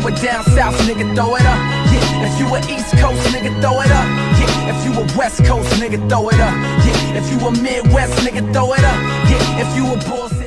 a down south, nigga, throw it up. Yeah, if you a East Coast, nigga, throw it up. Yeah, if you a West Coast, nigga, throw it up. Yeah, if you a Midwest, nigga, throw it up. Yeah, if you a Bulls